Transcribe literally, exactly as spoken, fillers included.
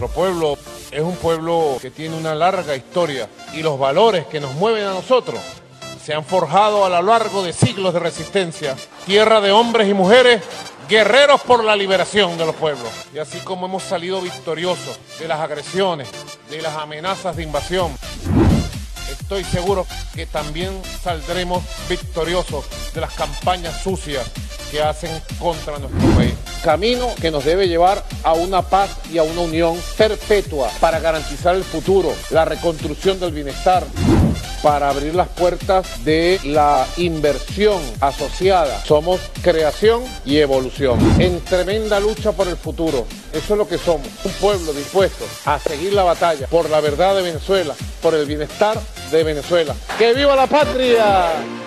Nuestro pueblo es un pueblo que tiene una larga historia y los valores que nos mueven a nosotros se han forjado a lo largo de siglos de resistencia. Tierra de hombres y mujeres, guerreros por la liberación de los pueblos. Y así como hemos salido victoriosos de las agresiones, de las amenazas de invasión, estoy seguro que también saldremos victoriosos de las campañas sucias que hacen contra nuestro país. Camino que nos debe llevar a una paz y a una unión perpetua para garantizar el futuro, la reconstrucción del bienestar, para abrir las puertas de la inversión asociada. Somos creación y evolución, en tremenda lucha por el futuro. Eso es lo que somos, un pueblo dispuesto a seguir la batalla por la verdad de Venezuela, por el bienestar de Venezuela. ¡Que viva la patria!